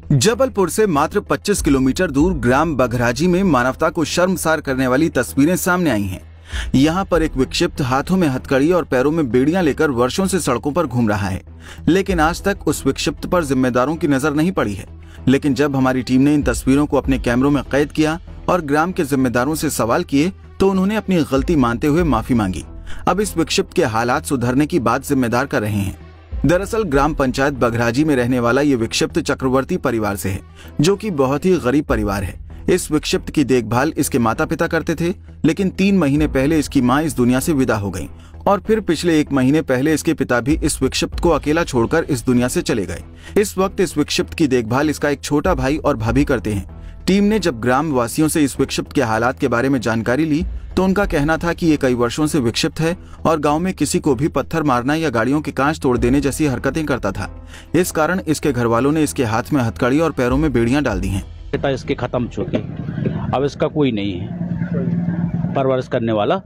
जबलपुर से मात्र 25 किलोमीटर दूर ग्राम बघराजी में मानवता को शर्मसार करने वाली तस्वीरें सामने आई हैं। यहाँ पर एक विक्षिप्त हाथों में हथकड़ी और पैरों में बेड़ियां लेकर वर्षों से सड़कों पर घूम रहा है, लेकिन आज तक उस विक्षिप्त पर जिम्मेदारों की नजर नहीं पड़ी है। लेकिन जब हमारी टीम ने इन तस्वीरों को अपने कैमरों में कैद किया और ग्राम के जिम्मेदारों से सवाल किए तो उन्होंने अपनी गलती मानते हुए माफी मांगी। अब इस विक्षिप्त के हालात सुधरने की बात जिम्मेदार कर रहे हैं। दरअसल ग्राम पंचायत बघराजी में रहने वाला ये विक्षिप्त चक्रवर्ती परिवार से है, जो कि बहुत ही गरीब परिवार है। इस विक्षिप्त की देखभाल इसके माता पिता करते थे, लेकिन 3 महीने पहले इसकी मां इस दुनिया से विदा हो गई और फिर पिछले 1 महीने पहले इसके पिता भी इस विक्षिप्त को अकेला छोड़कर इस दुनिया से चले गए। इस वक्त इस विक्षिप्त की देखभाल इसका एक छोटा भाई और भाभी करते हैं। टीम ने जब ग्राम वासियों से इस विक्षिप्त के हालात के बारे में जानकारी ली तो उनका कहना था कि ये कई वर्षों से विक्षिप्त है और गांव में किसी को भी पत्थर मारना या गाड़ियों के कांच तोड़ देने जैसी हरकतें करता था। इस कारण इसके घर वालों ने इसके हाथ में हथकड़ी और पैरों में बेड़ियां डाल दी हैं। पिता इसके खत्म चुके, अब इसका कोई नहीं है परवरिश करने वाला,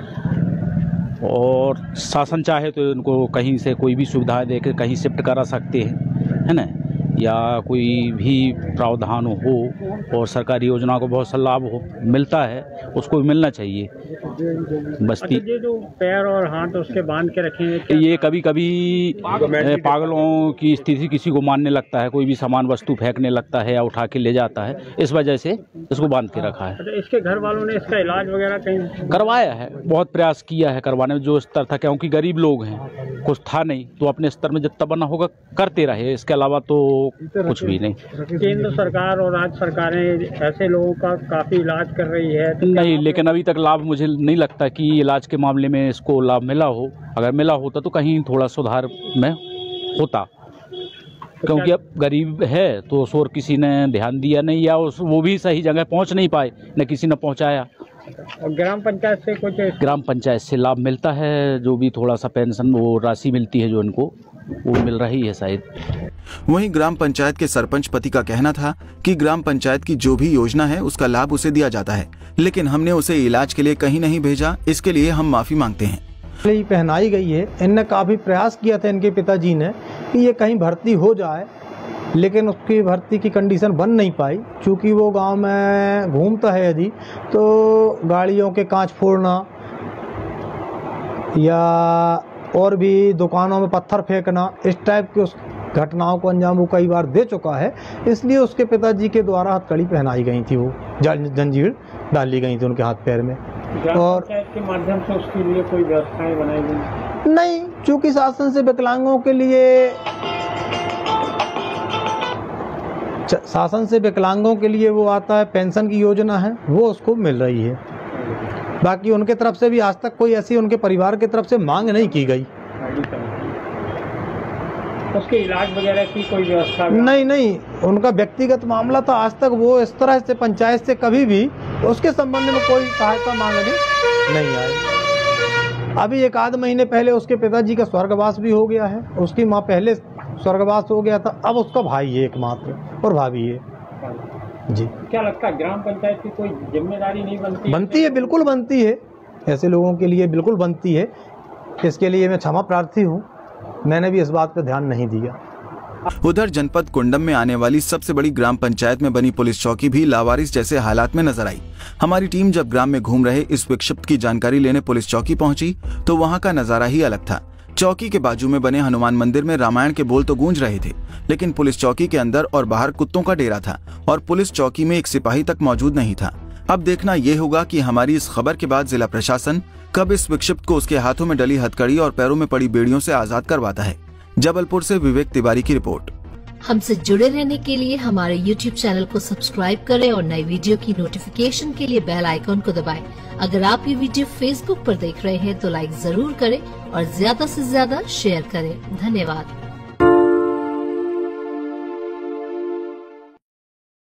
और शासन चाहे तो इनको कहीं से कोई भी सुविधा देकर कहीं शिफ्ट करा सकते हैं, है ना, या कोई भी प्रावधान हो और सरकारी योजना को बहुत सा लाभ हो मिलता है, उसको भी मिलना चाहिए। बस्ती ये जो पैर और हाथ उसके बांध के रखे हैं, ये कभी कभी पागलों की स्थिति किसी को मारने लगता है, कोई भी सामान वस्तु फेंकने लगता है या उठा के ले जाता है, इस वजह से इसको बांध के रखा है। इसके घर वालों ने इसका इलाज वगैरह कहीं करवाया है, बहुत प्रयास किया है करवाने में जो स्तर था, क्योंकि गरीब लोग हैं, कुछ था नहीं, तो अपने स्तर में जितना बना होगा करते रहे, इसके अलावा तो कुछ भी नहीं। केंद्र सरकार और राज्य सरकारें ऐसे लोगों का काफी इलाज कर रही है तो नहीं, लेकिन अभी तक लाभ मुझे नहीं लगता कि इलाज के मामले में इसको लाभ मिला हो। अगर मिला होता तो कहीं थोड़ा सुधार में होता, क्योंकि अब गरीब है तो और किसी ने ध्यान दिया नहीं, या वो भी सही जगह पहुंच नहीं पाए, न किसी ने पहुंचाया। और ग्राम पंचायत से कुछ ग्राम पंचायत से लाभ मिलता है, जो भी थोड़ा सा पेंशन वो राशि मिलती है जो इनको वो मिल रही है शायद। वहीं ग्राम पंचायत के सरपंच पति का कहना था कि ग्राम पंचायत की जो भी योजना है उसका लाभ उसे दिया जाता है, लेकिन हमने उसे इलाज के लिए कहीं नहीं भेजा, इसके लिए हम माफी मांगते हैं। पहनाई गई है, इनने काफी प्रयास किया था इनके पिताजी ने कि ये कहीं भर्ती हो जाए, लेकिन उसकी भर्ती की कंडीशन बन नहीं पाई। चूँकि वो गांव में घूमता है यदि तो गाड़ियों के कांच फोड़ना या और भी दुकानों में पत्थर फेंकना, इस टाइप की उस घटनाओं को अंजाम वो कई बार दे चुका है। इसलिए उसके पिताजी के द्वारा हथकड़ी पहनाई गई थी, वो जंजीर डाली गई थी उनके हाथ पैर में। और के माध्यम से उसके लिए कोई व्यवस्थाएं बनाई गई नहीं, चूँकि शासन से विकलांगों के लिए वो आता है, पेंशन की योजना है, वो उसको मिल रही है। बाकी उनके तरफ से भी आज तक कोई ऐसी उनके परिवार की तरफ से मांग नहीं की गई। उसके इलाज वगैरह की कोई व्यवस्था नहीं, उनका व्यक्तिगत मामला था। आज तक वो इस तरह से पंचायत से कभी भी उसके संबंध में कोई सहायता मांगने नहीं आई। अभी 1-8 महीने पहले उसके पिताजी का स्वर्गवास भी हो गया है, उसकी माँ पहले स्वर्गवास हो गया था, अब उसका भाई है एकमात्र और भाभी है जी। क्या लगता है ग्राम पंचायत की कोई जिम्मेदारी नहीं बनती? बनती है, बिल्कुल बनती है, ऐसे लोगों के लिए बिल्कुल बनती है। इसके लिए मैं क्षमा प्रार्थी हूँ, मैंने भी इस बात पर ध्यान नहीं दिया। उधर जनपद कुंडम में आने वाली सबसे बड़ी ग्राम पंचायत में बनी पुलिस चौकी भी लावारिस जैसे हालात में नजर आई। हमारी टीम जब ग्राम में घूम रहे इस विक्षिप्त की जानकारी लेने पुलिस चौकी पहुंची तो वहां का नजारा ही अलग था। चौकी के बाजू में बने हनुमान मंदिर में रामायण के बोल तो गूंज रहे थे, लेकिन पुलिस चौकी के अंदर और बाहर कुत्तों का डेरा था और पुलिस चौकी में एक सिपाही तक मौजूद नहीं था। अब देखना ये होगा कि हमारी इस खबर के बाद जिला प्रशासन कब इस विक्षिप्त को उसके हाथों में डली हथकड़ी और पैरों में पड़ी बेड़ियों से आजाद करवाता है। जबलपुर से विवेक तिवारी की रिपोर्ट। हमसे जुड़े रहने के लिए हमारे YouTube चैनल को सब्सक्राइब करें और नई वीडियो की नोटिफिकेशन के लिए बेल आइकॉन को दबाएं। अगर आप ये वीडियो Facebook पर देख रहे हैं तो लाइक जरूर करें और ज्यादा से ज्यादा शेयर करें। धन्यवाद।